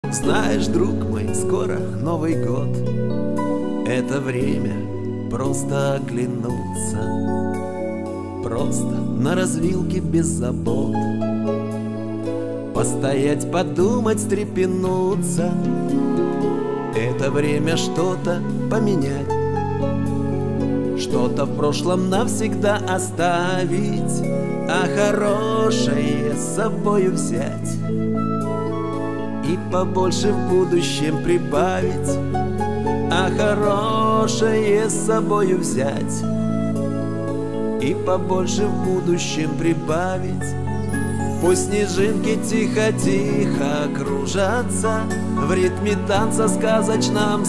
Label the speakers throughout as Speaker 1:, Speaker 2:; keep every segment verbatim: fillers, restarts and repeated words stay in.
Speaker 1: Знаешь, друг мой, скоро Новый год. Это время просто оглянуться, просто на развилке без забот, постоять, подумать, встрепенуться. Это время что-то поменять, что-то в прошлом навсегда оставить, а хорошее с собою взять и побольше в будущем прибавить, а хорошее с собою взять и побольше в будущем прибавить. Пусть снежинки тихо-тихо кружатся в ритме танца сказочном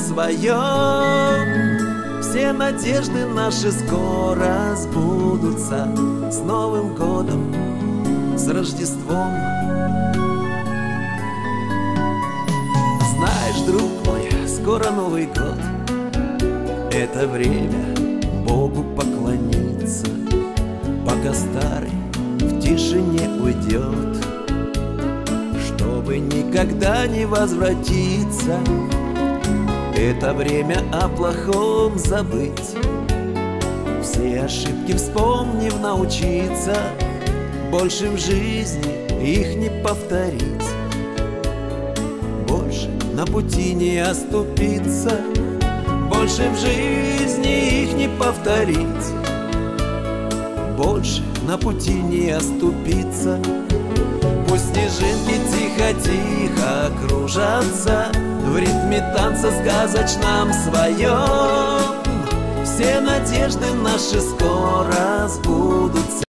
Speaker 1: своем. Все надежды наши скоро сбудутся. С Новым годом, с Рождеством. Знаешь, друг мой, скоро Новый год. Это время Богу поклониться, пока старый в тишине уйдет, чтобы никогда не возвратиться. Это время о плохом забыть, все ошибки вспомнив научиться, больше в жизни их не повторить, больше на пути не оступиться, больше в жизни их не повторить, больше на пути не оступиться. Пусть снежинки тихо-тихо кружатся в ритме танца сказочном своем. Все надежды наши скоро сбудутся.